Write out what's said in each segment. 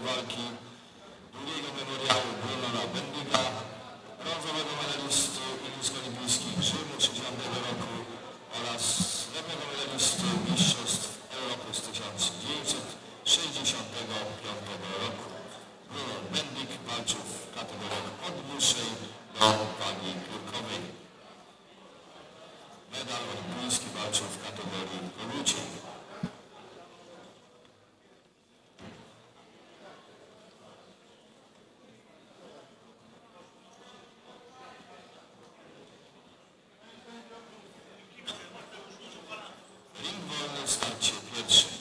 walki drugiego memoriału Brunona Bendiga, brązowego medalisty Igrzysk Olimpijskich Rzymu 1930 roku oraz srebrnego medalisty Mistrzostw Europy z 1965 roku. Brunon Bendig walczył w kategoriach od dłuższej do wagi piórkowej. Medal olimpijski walczył w kategorii kobiecej. Ring wolny w starcie pierwszym.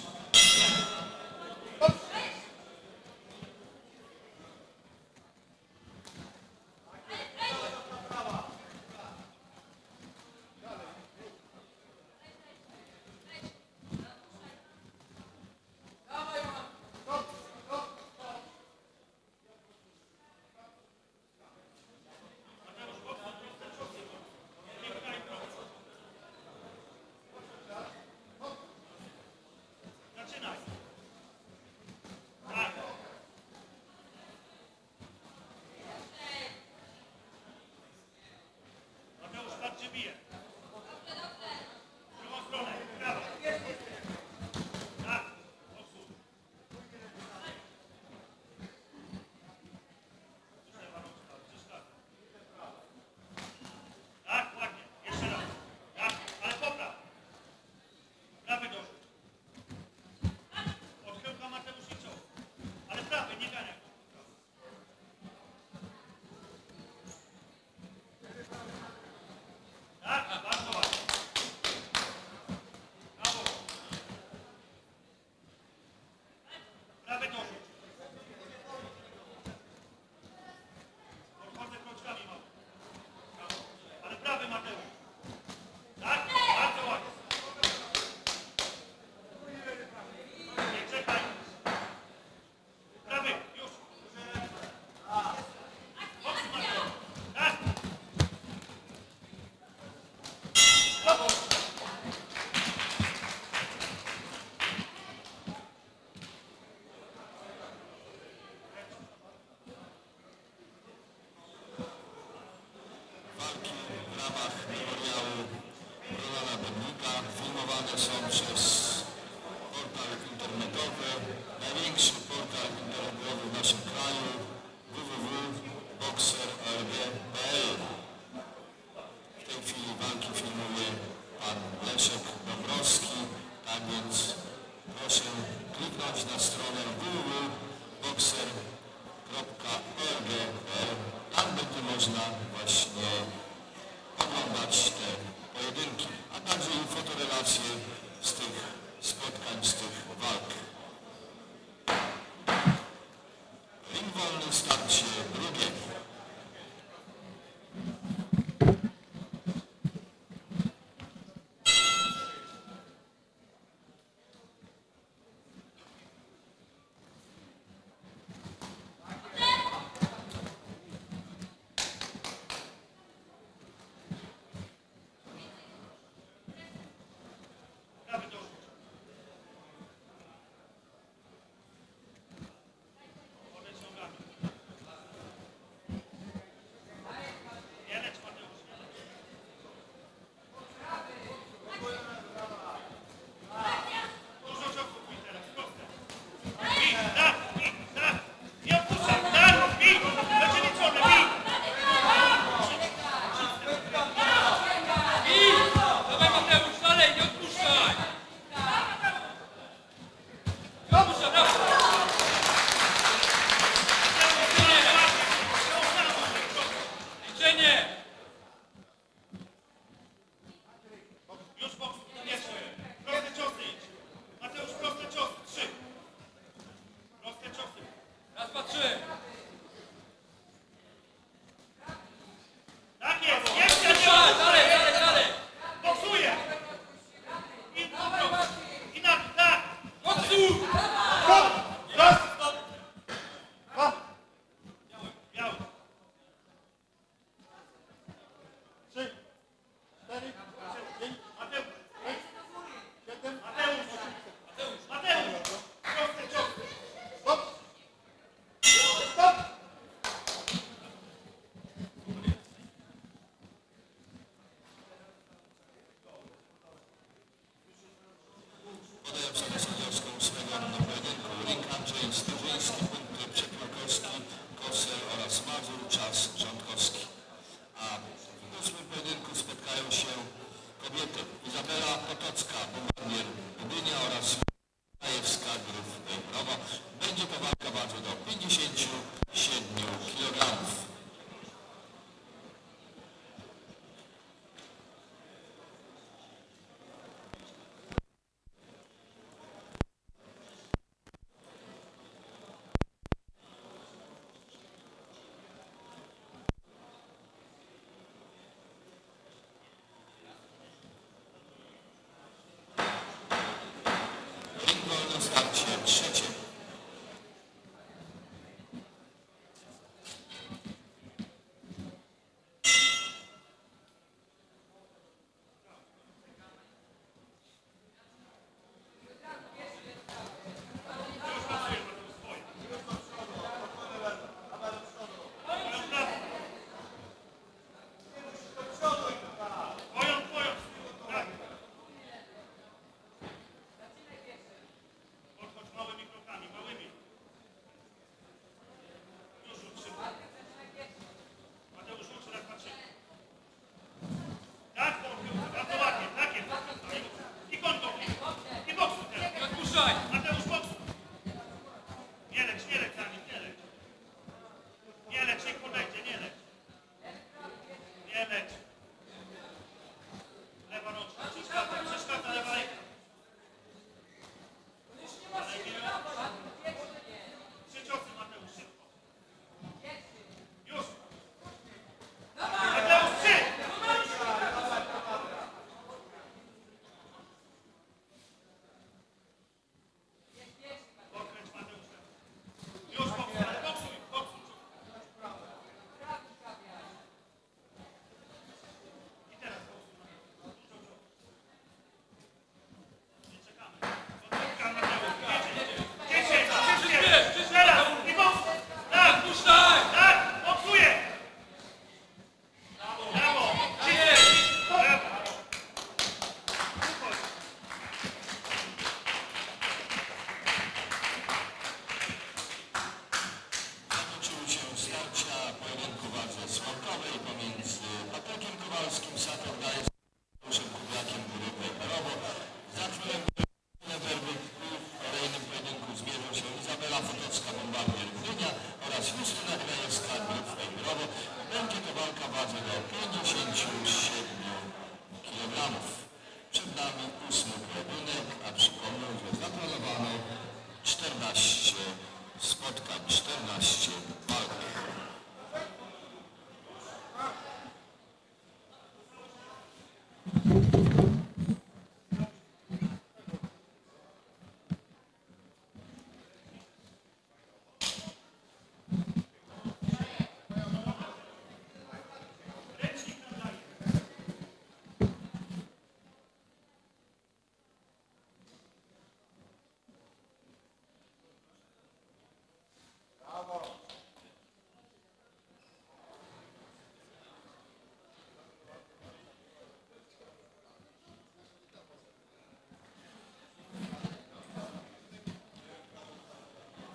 W ramach memoriału Brunona Bendiga filmowane są przez portal internetowy, największy portal internetowy w naszym kraju, www.boxer.org.pl. W tej chwili walki filmuje pan Leszek Dąbrowski, tak więc proszę kliknąć na stronę www.boxer.org.pl. Tam będzie można właśnie oglądać te pojedynki, a także i fotorelacje z tych spotkań, z tych walk. Ring wolny w starcie drugim.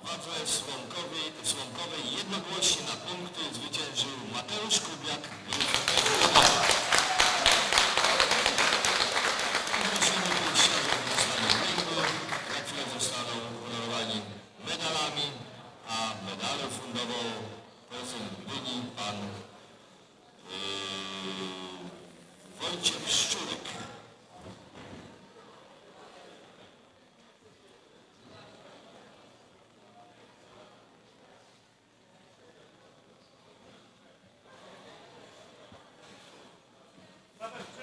wadze słomkowej jednogłośnie na punkty zwyciężył Mateusz Kubiak. Prosimy pięściarzy o dostanie ringu. Za chwilę zostaną uhonorowani medalami, a medalę fundową prezent Gdyni pan Wojciech Szczurek. Brawo.